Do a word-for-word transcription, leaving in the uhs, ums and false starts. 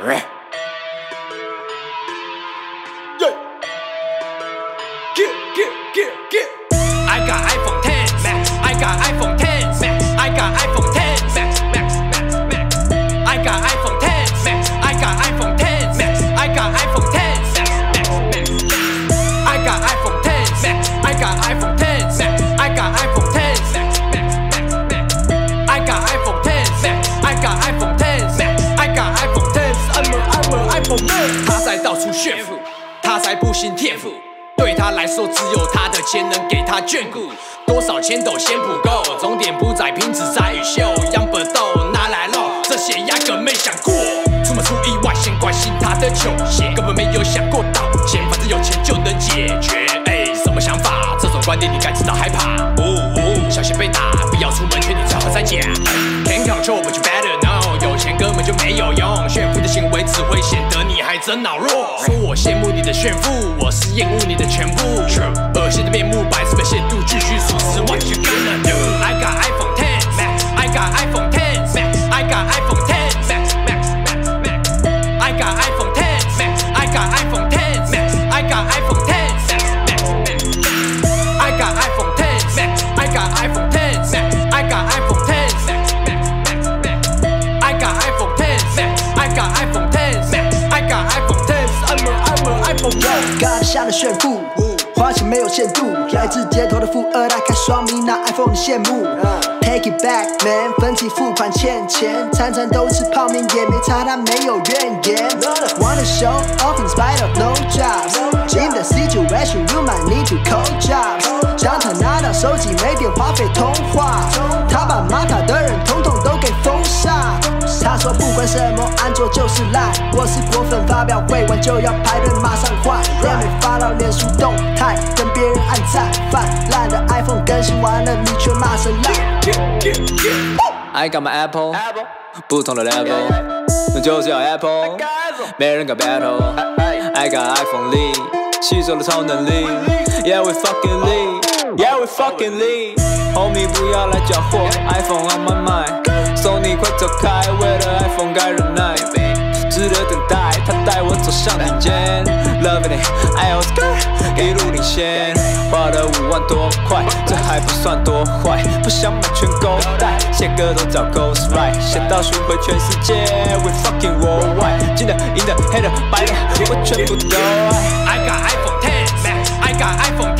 I got iPhone ten, Max. I got iPhone ten, Max. I got iPhone ten, Max. Max, Max, Max. I got iPhone ten, Max. I got iPhone ten, Max. I got iPhone ten, Max. Max, Max. I got iPhone ten, Max. I got iPhone ten, Max. I got iPhone ten, Max. Max, Max, Max. I got iPhone ten, Max. I got iPhone ten, Max. I got iPhone ten, I'm a I'm a iPhone man。他在到处炫富，他才不信天赋。 对他来说，只有他的钱能给他眷顾。多少钱都嫌不够，重点不在品质，在于秀。杨本豆拿来露，这些压根没想过。出门出意外，先关心他的球鞋，根本没有想过道歉。反正有钱就能解决。哎，什么想法？这种观点你该知道害怕。哦哦，小心被打，不要出门劝你最好在家。Can't control but you better know， 有钱根本就没有用，炫富的行为只会显得你还真脑弱。说我羡慕你的炫富，我是厌恶你的全部。恶心的面目，百次被亵渎，继续数十万。You gonna do? I got iPhone ten, Max. I got iPhone ten, Max. I got iPhone ten, Max. Max, Max, Max. I got iPhone ten, Max. I got iPhone ten, Max. I got iPhone ten, Max. Max, Max. I got iPhone ten, Max. I got iPhone ten, Max. I got iPhone ten, Max. Max, Max, Max. I got iPhone ten, Max. I got iPhone ten, Max. I got iPhone ten, I'm a I'm a iPhone man。 God 下的炫富。 花钱没有限度，来自街头的富二代看双迷拿 iPhone 的羡慕。Take it back, man， 分期付款欠钱，餐餐都吃泡面也没差，他没有怨言。Wanna show off in spite of no jobs. In the situation, you might need to call jobs. 将他拿到手机没电话费通话，他把骂他的人统统都给封杀。他说不管什么安卓就是烂，我是果粉，发表会完就要排队马上换，也没发到脸书动态。 跟别人按赞，泛滥的 iPhone 更新完了，你却骂声烂。 I got my Apple， 不同的 level， 那就是要 Apple， 没人敢 battle。I got iPhone 力，吸收了超能力 ，Yeah we fucking lead，Yeah we fucking lead。Homie 不要来搅和 ，iPhone on my mind，Sony 快走开，为了 iPhone 该忍耐。 值得等待，他带我走向顶尖 ，Loving it，I was good， 一路领先，花了五万多块，这还不算多坏，不想买全购袋，写歌都找 Ghostwrite， 写到巡回全世界 ，We fucking worldwide， 金的、银的、黑的、白的，我全部都爱。I got iPhone ten, Max, I got iPhone